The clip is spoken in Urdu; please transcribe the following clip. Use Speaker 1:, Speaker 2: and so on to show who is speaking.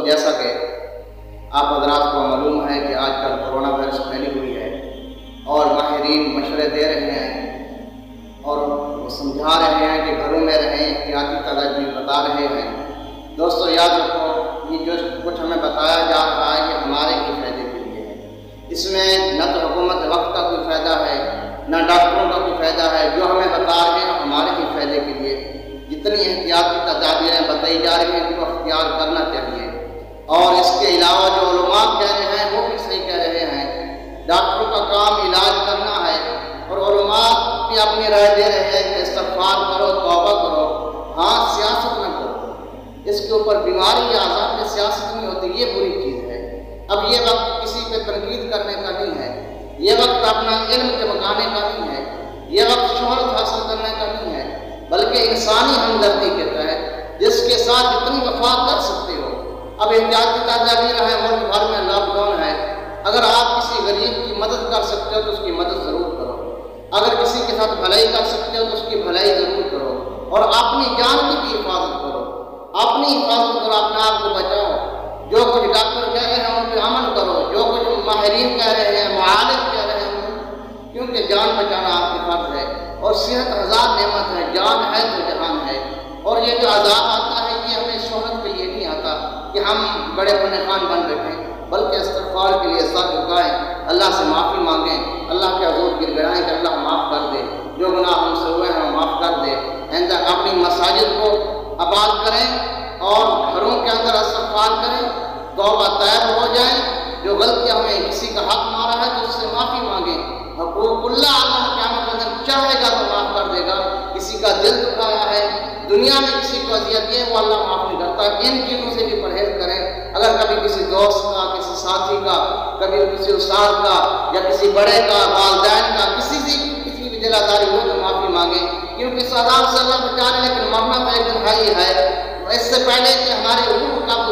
Speaker 1: جیسا کہ آپ حضرات کو معلوم ہے کہ آج کل کورونا وائرس پھیلی ہوئی ہے اور ماہرین مشورے دے رہے ہیں اور وہ سمجھا رہے ہیں کہ گھروں میں رہیں، احتیاطی تدابیر بتا رہے ہیں۔ دوستو یاد رکھو، یہ جو کچھ ہمیں بتایا جا رہا ہے یہ ہمارے ہی فائدے کے لیے ہے۔ اس میں نہ تو حکومت وقت کا کوئی فائدہ ہے، نہ ڈاکٹروں کا کوئی فائدہ ہے۔ جو ہمیں بتا رہے ہیں ہمارے ہی فائدے کے لیے جتنی احتیاطی تدابیریں بتائی جا رہی ہیں ان کو اختیار کرنا چاہیے۔ اور اس کے علاوہ جو علماء کہہ رہے ہیں وہ بھی صحیح کہہ رہے ہیں۔ ڈاکٹروں کا کام علاج کرنا ہے اور علماء بھی اپنی رائے دے رہے ہیں کہ استغفار کرو، توبہ کرو، ہاں سیاست نہ کرو۔ اس کے اوپر بیماری یا عذاب میں سیاست نہیں ہوتی، یہ بری چیز ہے۔ اب یہ وقت کسی پہ تنقید کرنے کا نہیں ہے، یہ وقت اپنا علم چمکانے کا نہیں ہے، یہ وقت شہرت حاصل کرنے کا نہیں ہے، بلکہ انسانی ہمدردی کے تحت جس کے ساتھ جتنی وفا کر سکتے ہو۔ اب احتیاطی تدابیر ہیں، ملک بھر میں لاک ڈاؤن ہے، اگر آپ کسی غریب کی مدد کر سکتے ہو تو اس کی مدد ضرور کرو، اگر کسی کے ساتھ بھلائی کر سکتے ہو تو اس کی بھلائی ضرور کرو، اور اپنی جان کی بھی حفاظت کرو، اپنی حفاظت کرو، اپنے آپ کو بچاؤ۔ جو کچھ ڈاکٹر کہہ رہے ہیں ان پہ عمل کرو، جو کچھ ماہرین کہہ رہے ہیں، معالج کہہ رہے ہیں، کیونکہ جان بچانا آپ کی فرض ہے، اور صحت ہزار نعمت ہے، جان ہے تو جہان ہے۔ اور یہ جو عذاب آتا ہے یہ ہمیں شہرت کے لیے نہیں آتا کہ ہم بڑے فن خان بن بیٹھیں، بلکہ استغفار کے لیے سر جھکائیں، اللہ سے معافی مانگیں، اللہ کے حضور گر گڑائیں کہ اللہ معاف کر دے، جو گناہ ہم سے ہوئے ہیں وہ معاف کر دے۔ آئندہ اپنی مساجد کو آباد کریں اور گھروں کے اندر استغفار کریں، توبہ طیب ہو جائیں، جو غلطیاں ہمیں کسی کا حق مارا ہے تو اس سے معافی مانگیں۔ حقوق اللہ قیامت کے دن چاہے گا تو معاف کر دے گا۔ کسی کا دل دکھایا ہے، دنیا میں کسی کو اذیت دی ہے، وہ اللہ معاف نہیں کرتا۔ ان چیزوں سے بھی پرہیز کریں۔ اگر کبھی کسی دوست کا، کسی ساتھی کا، کبھی کسی استاد کا یا کسی بڑے کا، والدین کا، کسی بھی دل آزاری ہو تو معافی مانگیں، کیونکہ اس عذاب سے اللہ بچا رہے، لیکن مرنا تو ایک دن ہے ہی ہے۔ اس سے پہلے کہ ہماری روح کا